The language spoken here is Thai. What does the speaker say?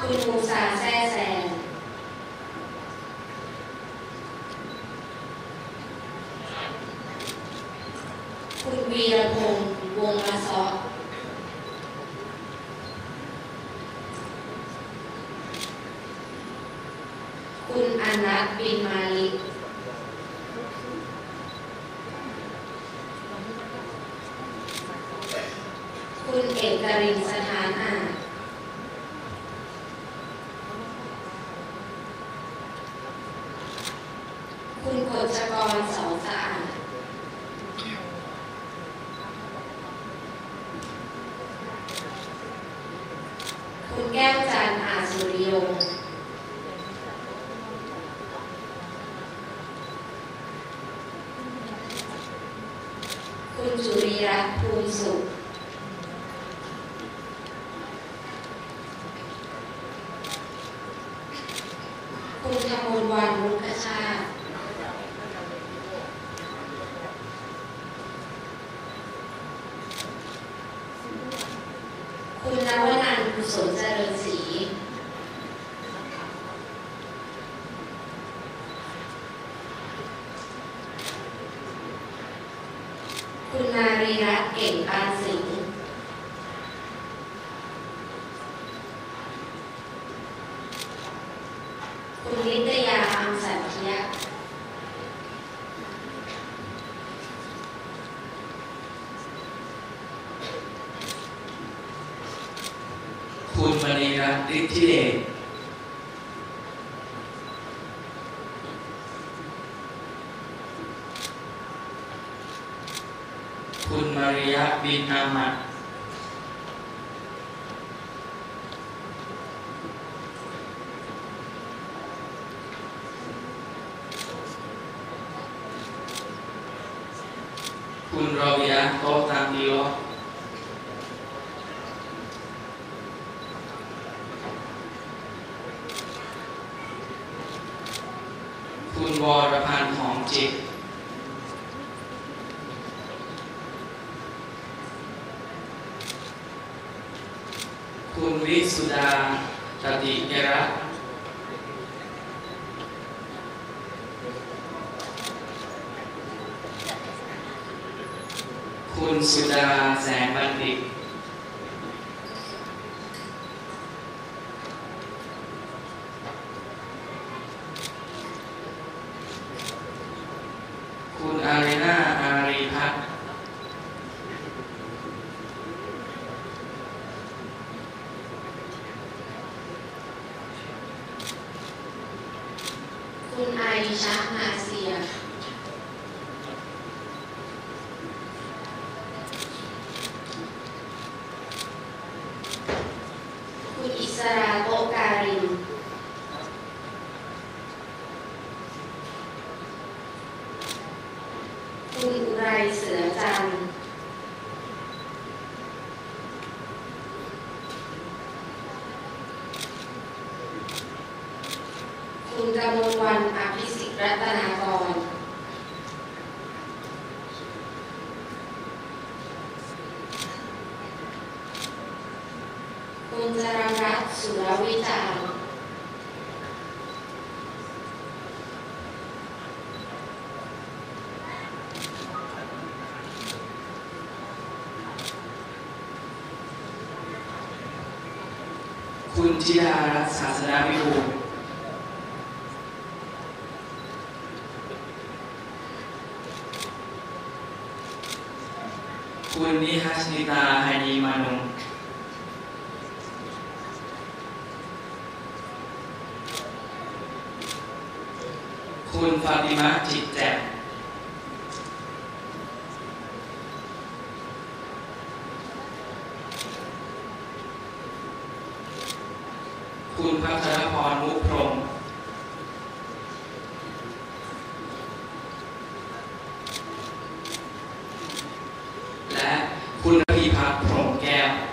คุณมูซาแซ่แซงคุณวีรพงษ์วงละซอคุณอนัทบินมาลิกคุณเอกรินสถานอาจคุณกฤษกรเสาสะอาดคุณแก้วจันทร์อาสุริยงค์คุณจุรีรัตน์ภูมิสุขคุณธมลวรรณรุกขชาติคุณนวนันท์กุศลเจริญศรีคุณนารีรัตน์เก่งปานสิงห์คุณนิตยาอัมสันเทียคุณมณีรัตน์ฤทธิเดชคุณมาริยะบินอามัดคุณรวิยะโตตังกิโลคุณวรพันธ์หอมจิตคุณวิสุดาตติเกระคุณสุดาแสงบัณฑิตคุณอารีนาอารีพัฒน์คุณไอชะนาเซียคุณอิสราโตการินคุณอุไรเสือจันทร์คุณกมลวรรณอภิสิทธิ์รัตนากรคุณจรัญรัตน์สุรวิจารณ์คุณธิดารัตน์ศาสนาวิบูลย์คุณนิฮัชนิตาไฮนีมานุคุณฟาติมะจิตแจ่มคุณภัทรพรมุขพรหมและคุณระพีพัฒน์พรหมแก้ว